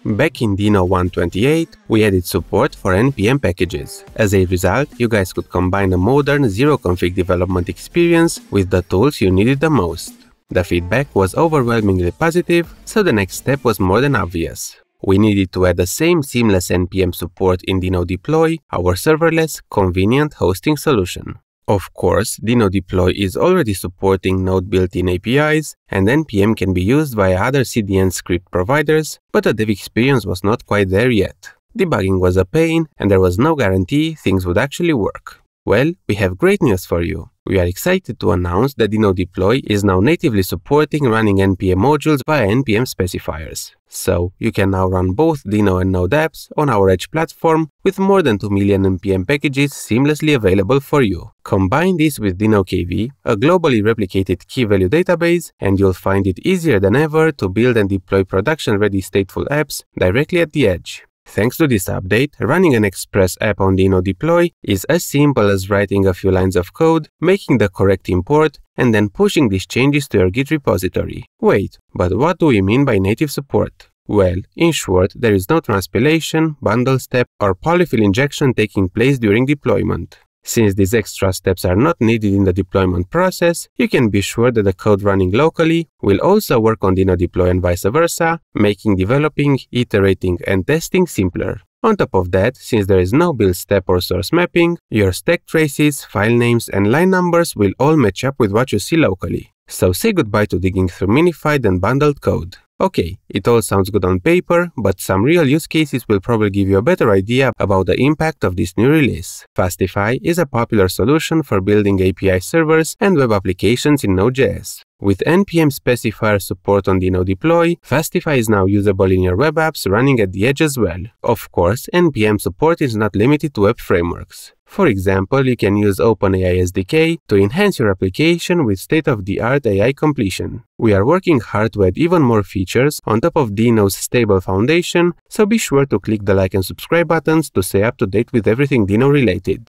Back in Deno 1.28, we added support for NPM packages. As a result, you guys could combine a modern zero-config development experience with the tools you needed the most. The feedback was overwhelmingly positive, so the next step was more than obvious. We needed to add the same seamless NPM support in Deno Deploy, our serverless, convenient hosting solution. Of course, Deno Deploy is already supporting Node built-in APIs, and NPM can be used via other CDN script providers, but the dev experience was not quite there yet. Debugging was a pain, and there was no guarantee things would actually work. Well, we have great news for you. We are excited to announce that Deno Deploy is now natively supporting running NPM modules via NPM specifiers. So, you can now run both Deno and Node apps on our Edge platform with more than 2 million NPM packages seamlessly available for you. Combine this with Deno KV, a globally replicated key-value database, and you'll find it easier than ever to build and deploy production-ready stateful apps directly at the edge. Thanks to this update, running an Express app on Deno Deploy is as simple as writing a few lines of code, making the correct import, and then pushing these changes to your Git repository. Wait, but what do we mean by native support? Well, in short, there is no transpilation, bundle step, or polyfill injection taking place during deployment. Since these extra steps are not needed in the deployment process, you can be sure that the code running locally will also work on Deno Deploy and vice versa, making developing, iterating, and testing simpler. On top of that, since there is no build step or source mapping, your stack traces, file names, and line numbers will all match up with what you see locally. So say goodbye to digging through minified and bundled code. Okay, it all sounds good on paper, but some real use cases will probably give you a better idea about the impact of this new release. Fastify is a popular solution for building API servers and web applications in Node.js. With NPM specifier support on Deno Deploy, Fastify is now usable in your web apps running at the edge as well. Of course, NPM support is not limited to web frameworks. For example, you can use OpenAI SDK to enhance your application with state-of-the-art AI completion. We are working hard to add even more features on top of Deno's stable foundation, so be sure to click the like and subscribe buttons to stay up to date with everything Deno related.